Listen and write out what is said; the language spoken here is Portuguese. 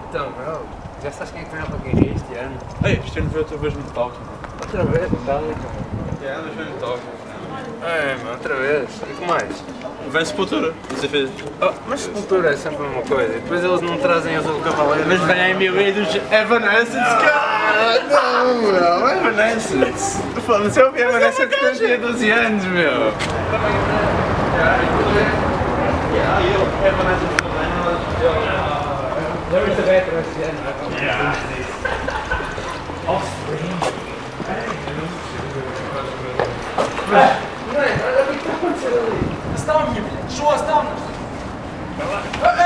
Então, meu, já sabes quem é que vai ao Rock in Rio este ano? Ei, este ano veio outra vez no Tóquio. Outra vez, Metallica? Mas veio no Tóquio. Meu, outra vez. E que mais? Vem Sepultura, você fez. Oh, mas Sepultura é sempre a mesma coisa. E depois eles não trazem Azul Cavaleiro. Mas vem a Emily dos Evanescence, cara! Não, meu, Evanescence. Foda-se, eu ouvi Evanescence quando eu tinha 12 anos, meu! Já viste a retro este ano? Offspring. Olha o que está acontecendo ali. Estão, minha filha. Show, estão. Vai lá.